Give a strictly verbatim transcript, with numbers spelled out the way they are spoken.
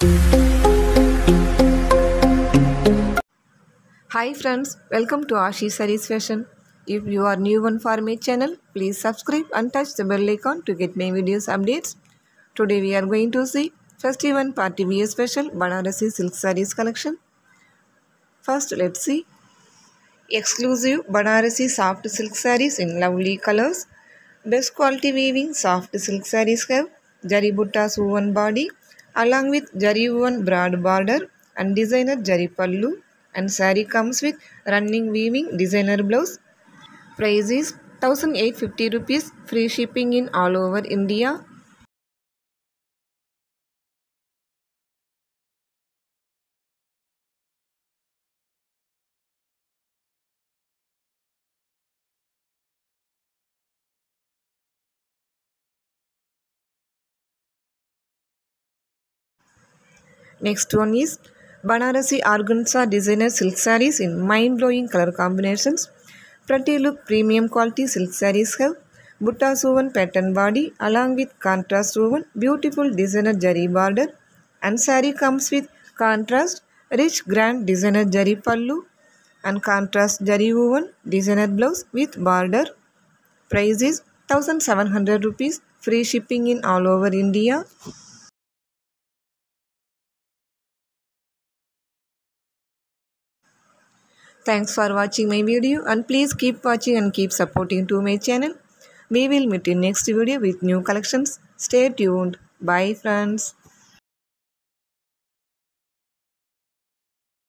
Hi friends, welcome to Ashi Sarees Fashion. If you are new one for my channel, please subscribe and touch the bell icon to get my videos updates. Today we are going to see Festival Party Wear Special Banarasi Silk Sarees collection. First let's see exclusive Banarasi soft silk sarees in lovely colors. Best quality weaving soft silk sarees have Jari Buttas woven body along with Jari woven broad border and designer Jari pallu, and saree comes with running weaving designer blouse. Price is one thousand eight hundred fifty rupees, free shipping in all over India. Next one is Banarasi Organza designer silk sarees in mind-blowing color combinations. Pretty look premium quality silk sarees have Buttas woven pattern body along with contrast woven beautiful designer jari border, and saree comes with contrast rich grand designer jari pallu and contrast jari woven designer blouse with border. Price is one thousand seven hundred rupees, free shipping in all over India. Thanks for watching my video, and please keep watching and keep supporting to my channel. We will meet in next video with new collections. Stay tuned. Bye friends.